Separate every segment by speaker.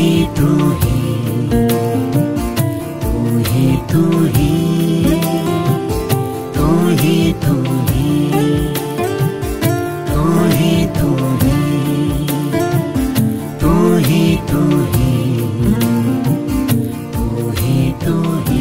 Speaker 1: तू ही तू ही तू ही तू ही तू ही तू ही तू ही तू ही तू ही तू ही तू ही।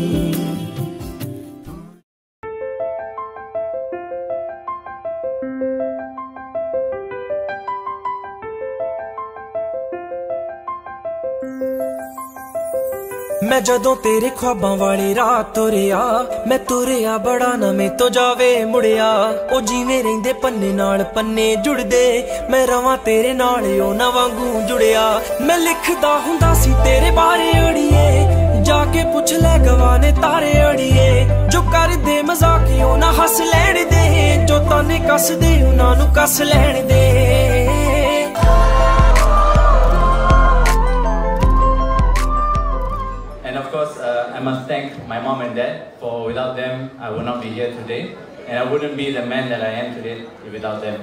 Speaker 1: मैं जदों तेरे ख्वाबां वाली रात तुरिया मैं तुरिया बड़ा ना मैं तो जावे मुड़िया ओ जिवें रहिंदे पन्ने नाल पन्ने जुड़दे मैं रवां तेरे नाल ओ ना वांगू जुड़िया। मैं लिखदा हुंदा सी तेरे बारे अड़िए जाके पुछ ले गवाने तारे अड़िए जो कर दे मजाक ओ ना हस लैण दे जो ताने कस दे उन्हां नूं कस लैण दे।
Speaker 2: And of course, I must thank my mom and dad, for without them, I would not be here today, and I wouldn't be the man that I am today without them.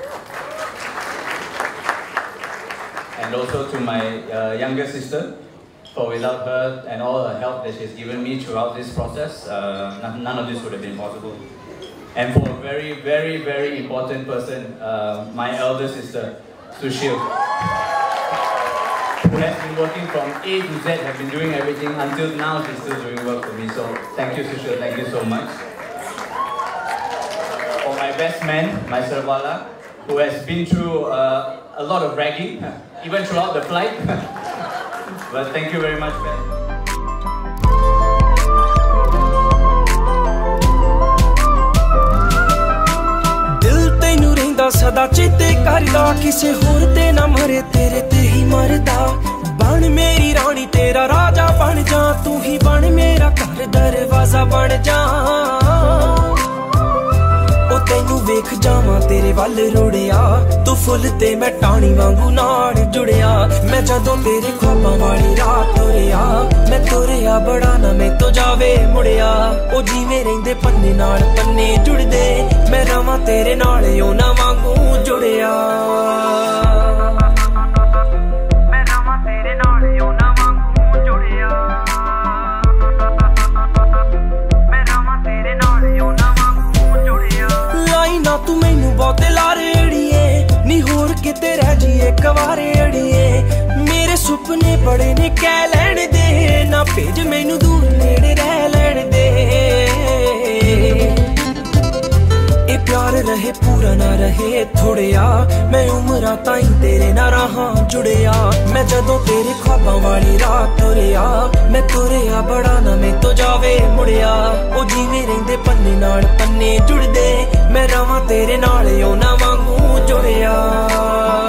Speaker 2: And also to my younger sister, for without her and all her help that she's given me throughout this process, none of this would have been possible. And for a very, very, very important person, my elder sister, Sushil, who has been working from A to Z, have been doing everything until now. She's still doing work for me. So thank you, Sushil. Thank you so much. For my best man, my Sarvala, who has been through a lot of ragging, even throughout the flight. But thank you very much, man.
Speaker 1: सदा चेते करदा किसे होर ते ना मरे तेरे ते ही मरदा बन मेरी रानी तेरा राजा बन जा तू ही बन मेरा घर दरवाजा बन जा ओ तैनू वेख जावां तेरे वल रुड़िया तू फुल ते मैं टाणी वांगू नाल जुड़िया। मैं जदों तेरे ख्वाबां वाली रात तुरिया मैं तुरिया बड़ा ना मैं तो जावे मुड़िया ओ जिवें रहिंदे पन्ने नाल पन्ने जुड़दे मैं रवां तेरे नाल ओ ना वांगू जुड़िया। मैं रवां तेरे नाल ओ ना वांगू जुड़िया मैं रवां तेरे नाल ओ ना वांगू जुड़िया। लाई ना तू मैनू बहुते लारे अड़िए नी होर किते रह जीए कवारे अड़िए मेरे सुपने बड़े ने कह लैण दे ना भेज मैनू दूर नेड़े रह लैण दे ए प्यार रहे पूरा ना रहे थोड़िया मैं उमरां ताईं तेरे ना रहां जुड़िया। मैं जदों तेरे ख्वाबां वाली रात तुरिया मैं तुरिया बड़ा ना मैं तो जावे मुड़िया ओ जिवें रहिंदे पन्ने नाल पन्ने जुड़दे मैं रवां तेरे नाल ओ ना वांगू जुड़िया।